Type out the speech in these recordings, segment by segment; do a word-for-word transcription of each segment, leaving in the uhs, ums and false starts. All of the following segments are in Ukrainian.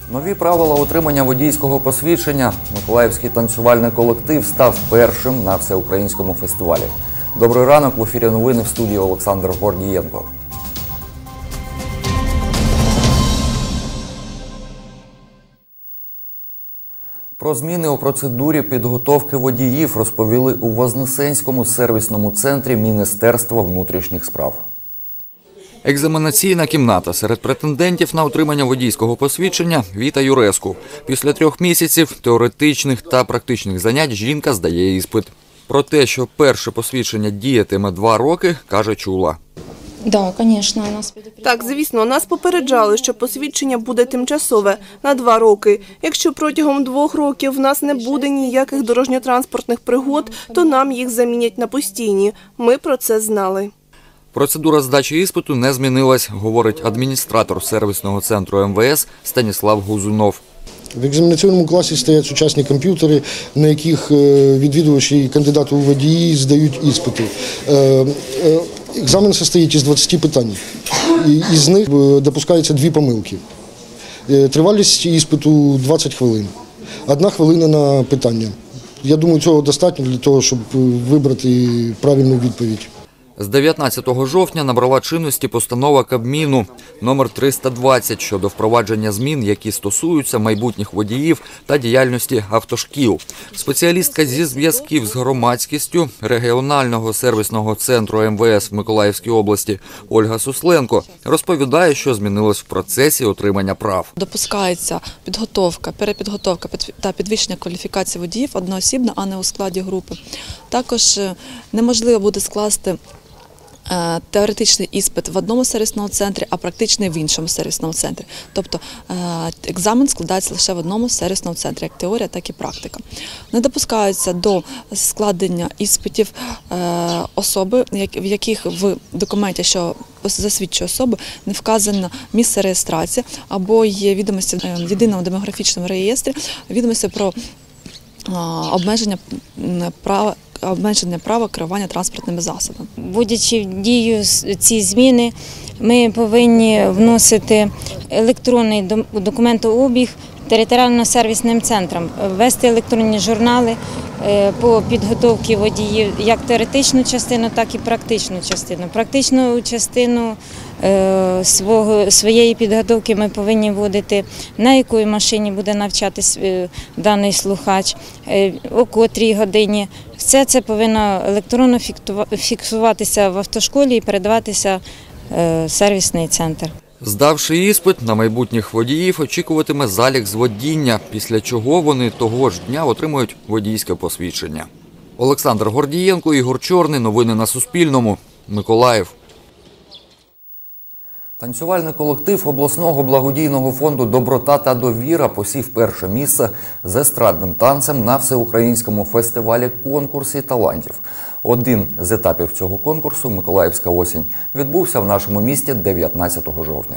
Нові правила отримання водійського посвідчення. Миколаївський танцювальний колектив став першим на всеукраїнському фестивалі. Добрий ранок, в ефірі новини, в студії Олександр Гордієнко. Про зміни у процедурі підготовки водіїв розповіли у Вознесенському сервісному центрі Міністерства внутрішніх справ. Екзаменаційна кімната серед претендентів на отримання водійського посвідчення Віта Юреску. Після трьох місяців теоретичних та практичних занять жінка здає іспит. Про те, що перше посвідчення діятиме два роки, каже, чула. Так, звісно, нас попереджали, що посвідчення буде тимчасове на два роки. Якщо протягом двох років в нас не буде ніяких дорожньо-транспортних пригод, то нам їх замінять на постійні. Ми про це знали. Процедура здачі іспиту не змінилась, говорить адміністратор сервісного центру ем ве ес Станіслав Гузунов. В екзаменаційному класі стоять сучасні комп'ютери, на яких відвідувачі і кандидати у водії здають іспити. Екзамен состоїть із двадцяти питань, із них допускаються дві помилки. Тривалість іспиту двадцять хвилин, одна хвилина на питання. Я думаю, цього достатньо для того, щоб вибрати правильну відповідь. З дев'ятнадцятого жовтня набрала чинності постанова Кабміну номер триста двадцять щодо впровадження змін, які стосуються майбутніх водіїв та діяльності автошкіл. Спеціалістка зі зв'язків з громадськістю регіонального сервісного центру ем ве ес в Миколаївській області Ольга Сусленко розповідає, що змінилось в процесі отримання прав. Допускається підготовка, перепідготовка та підвищення кваліфікації водіїв одноосібно, а не у складі групи. Також неможливо буде скласти теоретичний іспит в одному сервісному центрі, а практичний в іншому сервісному центрі. Тобто екзамен складається лише в одному сервісному центрі, як теорія, так і практика. Не допускаються до складення іспитів особи, в яких в документі, що засвідчує особу, не вказано місце реєстрації або є відомості в єдиному демографічному реєстрі, відомості про обмеження права обмеження права керування транспортними засобами. Вводячи в дію ці зміни, ми повинні вносити електронний документообіг територіально-сервісним центрам, ввести електронні журнали по підготовці водіїв, як теоретичну частину, так і практичну частину. Практичну частину свого, своєї підготовки ми повинні вводити, на якій машині буде навчатись даний слухач, о котрій годині. Все це повинно електронно фіксуватися в автошколі і передаватися в сервісний центр. Здавши іспит, на майбутніх водіїв очікуватиме залік з водіння, після чого вони того ж дня отримують водійське посвідчення. Олександр Гордієнко, Ігор Чорний. Новини на Суспільному. Миколаїв. Танцювальний колектив обласного благодійного фонду «Доброта та довіра» посів перше місце з естрадним танцем на всеукраїнському фестивалі конкурсі талантів. Один з етапів цього конкурсу «Миколаївська осінь» відбувся в нашому місті дев'ятнадцятого жовтня.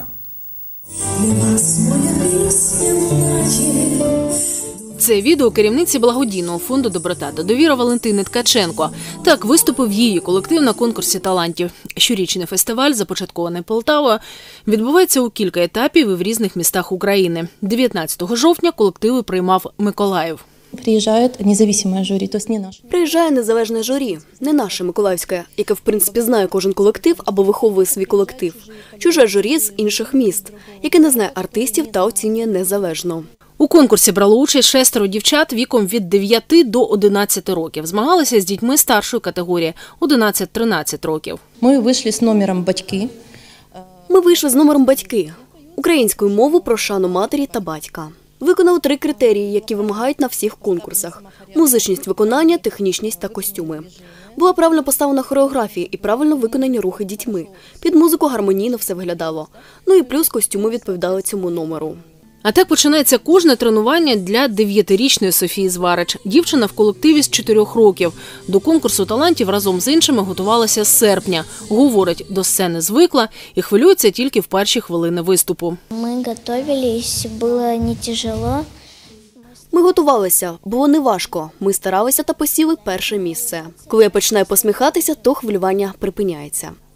Це відео керівниці благодійного фонду «Доброта та довіра» Валентини Ткаченко. Так виступив її колектив на конкурсі талантів. Щорічний фестиваль, започаткований Полтавою, відбувається у кілька етапів і в різних містах України. дев'ятнадцятого жовтня колективи приймав Миколаїв. Приїжджає незалежне журі, тобто не наше. Приїжджає незалежне журі, не наше миколаївське, яке, в принципі, знає кожен колектив або виховує свій колектив. Чуже журі з інших міст, яке не знає артистів та оцінює незалежно. У конкурсі брало участь шестеро дівчат віком від дев'яти до одинадцяти років. Змагалися з дітьми старшої категорії – одинадцять-тринадцять років. Ми вийшли з номером «Батьки». Ми вийшли з номером «Батьки» – українською мовою про шану матері та батька. Виконали три критерії, які вимагають на всіх конкурсах – музичність виконання, технічність та костюми. Була правильно поставлена хореографія і правильно виконані рухи дітьми. Під музику гармонійно все виглядало. Ну і плюс костюми відповідали цьому номеру. А так починається кожне тренування для дев'ятирічної Софії Зварич. Дівчина в колективі з чотирьох років. До конкурсу талантів разом з іншими готувалася з серпня. Говорить, до сцени звикла і хвилюється тільки в перші хвилини виступу. Ми готувалися, було не тяжело. Ми готувалися, було не важко. Ми старалися та посіли перше місце. Коли я починаю посміхатися, то хвилювання припиняється.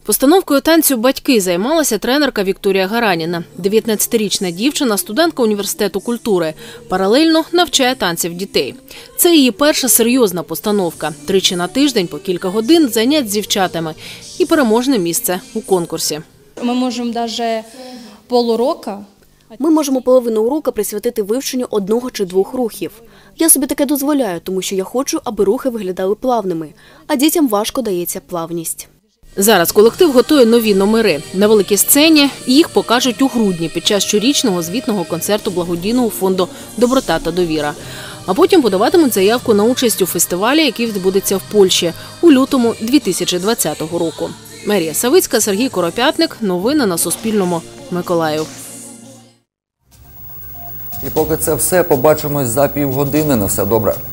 Постановкою танцю «Батьки» займалася тренерка Вікторія Гараніна. дев'ятнадцятирічна дівчина – студентка університету культури. Паралельно навчає танців дітей. Це її перша серйозна постановка. Тричі на тиждень по кілька годин занять з дівчатами. І переможне місце у конкурсі. Ми можемо навіть полуроку. Ми можемо половину урока присвятити вивченню одного чи двох рухів. Я собі таке дозволяю, тому що я хочу, аби рухи виглядали плавними, а дітям важко дається плавність. Зараз колектив готує нові номери. На великій сцені їх покажуть у грудні під час щорічного звітного концерту благодійного фонду «Доброта та довіра». А потім подаватимуть заявку на участь у фестивалі, який відбудеться в Польщі у лютому дві тисячі двадцятого року. Марія Савицька, Сергій Коропятник. Новини на Суспільному. Миколаїв. І поки це все, побачимось за півгодини. На все добре.